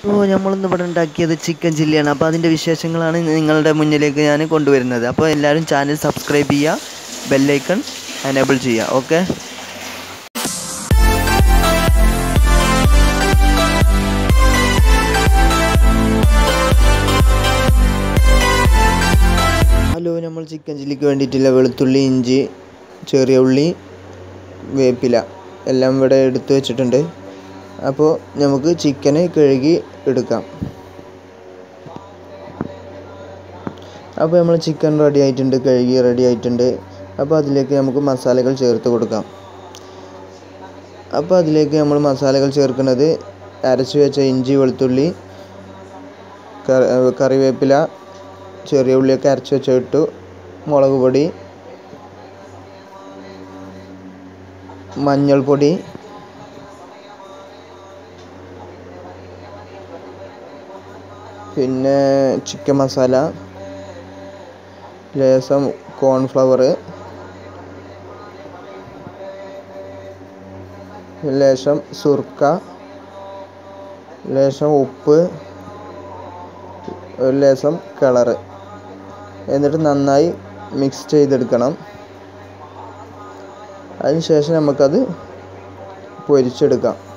അപ്പോൾ നമ്മളിന്ന് ഇവിടെ ഉണ്ടാക്കിയത് ചിക്കൻ ചില്ലിയാണ്. അപ്പോൾ അതിൻ്റെ വിശേഷങ്ങളാണ് നിങ്ങളുടെ മുന്നിലേക്ക് ഞാൻ കൊണ്ടുവരുന്നത്. അപ്പോൾ എല്ലാവരും ചാനൽ സബ്സ്ക്രൈബ് ചെയ്യുക, ബെല്ലൈക്കൺ എനേബിൾ ചെയ്യുക. ഓക്കെ. ഹലോ, നമ്മൾ ചിക്കൻ ചില്ലിക്ക് വേണ്ടിയിട്ടുള്ള വെളുത്തുള്ളി, ഇഞ്ചി, ചെറിയ ഉള്ളി, വേപ്പില എല്ലാം ഇവിടെ എടുത്ത് വെച്ചിട്ടുണ്ട്. അപ്പോൾ നമുക്ക് ചിക്കന് കഴുകി എടുക്കാം. അപ്പോൾ നമ്മൾ ചിക്കൻ റെഡി ആയിട്ടുണ്ട്, കഴുകി റെഡി ആയിട്ടുണ്ട്. അപ്പോൾ അതിലേക്ക് നമുക്ക് മസാലകൾ ചേർത്ത് കൊടുക്കാം. അപ്പോൾ അതിലേക്ക് നമ്മൾ മസാലകൾ ചേർക്കുന്നത് അരച്ച് വെച്ച ഇഞ്ചി, വെളുത്തുള്ളി, കറിവേപ്പില, ചെറിയ ഉള്ളിയൊക്കെ അരച്ച് വെച്ച് ഇട്ടു, മുളക് പൊടി, മഞ്ഞൾപ്പൊടി, പിന്നെ ചിക്കൻ മസാല, ലേശം കോൺഫ്ലവർ, ലേശം സുർക്ക, ലേശം ഉപ്പ്, ഒരു ലേശം കളറ്. എന്നിട്ട് നന്നായി മിക്സ് ചെയ്തെടുക്കണം. അതിനുശേഷം നമുക്കത് പൊരിച്ചെടുക്കാം.